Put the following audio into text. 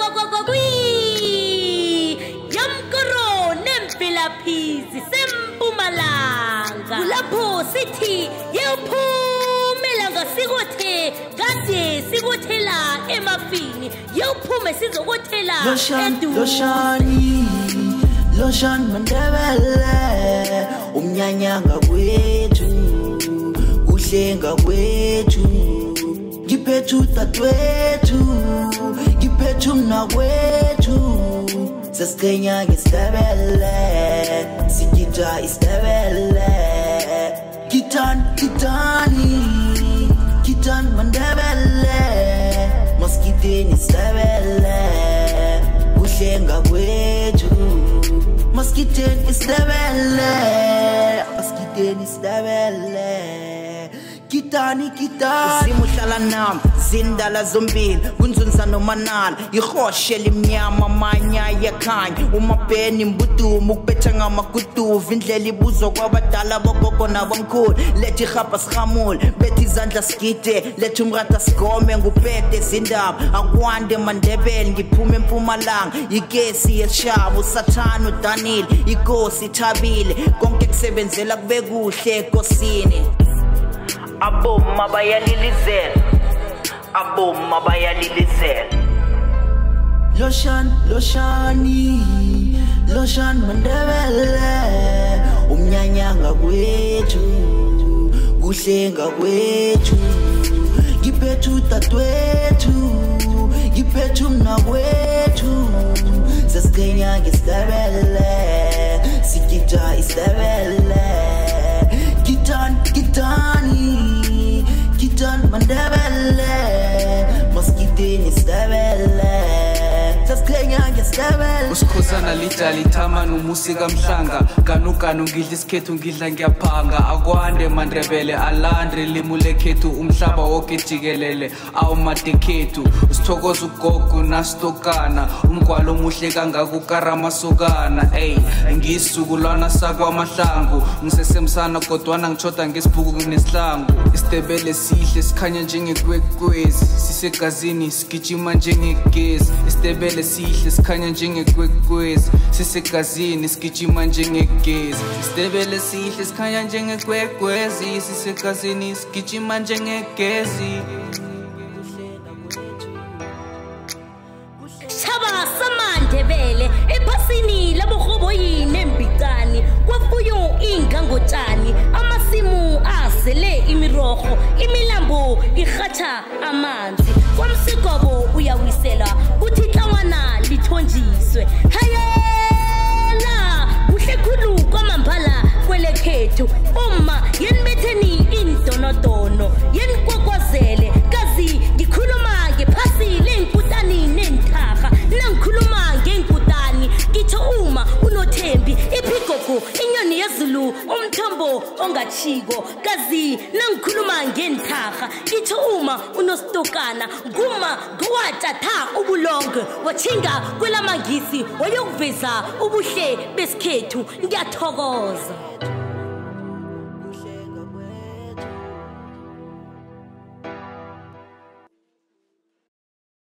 Yamkoro nemvelaphizi sempumalanga kulapho sithi yewuphumela ngasikothe kade sikothela emafini yewuphume sizokothela Loshan Mandebele umnyanyanga kwethu uhlenga kwethu ngiphethu tatwethu ngiphethu mnakwethu sesiqhenya ngesitebele sigida isitebele Kitan Mandebele maskiteni isitebele uhlenga kwethu maskiteni isitebele Kitani simuhlala nami zindala zombili kunzunza nomanala ihoshe limnyama manya yakhanya umabheni mbudumu ukubetha ngamaguduva indlela ibuzwa kwabadala bogogo nabomkhulu lethi ihapa sihamule bethi izandla sigide lethi umrata sigome ngupete zindaba akwande Mandebele ngiphume empumalanga igesi yesishabo usathana udanile ikosi ithabile konke kusebenzela kube kuhle ekosini Aboma bayalilizela Loshan Mandebele umnyanyanga kwethu kuhlenga kwethu ngiphethu tatwethu ngiphethu mnakwethu sesiqhenya ngesitebele sigida isitebele Kitan Mandebele maskiteni isitebele sesiqhenya ngesitebele usikhosana lithamana umusika mhlanga kanukanu ngidla isikhethu ngidla ngiyaphanga akwande Mandebele alandre limu lekhethu umhlaba wonke jikelele awumadekhethu usithokoza ugogo nasitokana umgwalo omuhle kangaka ukaramasokana ngisukulwana sakwamahlangu ngisesemsana kodwana ngichoda ngesibhuku nginesihlangu isitebele sihle sikhanya njengekwekwezi sisegazini sigijima njengegezi isitebele sihle sikhanya njengekwekwezi sisegazini sigijima njengegezi isitebele sihle sikhanya njengekwekwezi sisegazini sigijima njengegezi Shaba samandebele ephasini labogobo yinembicani kwafuyo ingangotshani amasimu asele imirogo imilambo irhatha amanzi kwamsigobo uyawisela kuthi hlangana lithonjiswe hayela kuhle khulu kwamambala kwelekhethu uma yenibetheni indonodono yenikwakwazele kazi ngikhuluma ngephasi lenkutani nenthaka nangikhuluma ngenkutani ngitho uma unothembi iphigogo inyoni yezulu umthombo ongachiko kazi nangikhuluma ngenthaka ngitho uma unositokana nguma ngwatatha ubulonge wathinga kwelamangisi wayokuveza ubuhle besikhethu ngiyathokoza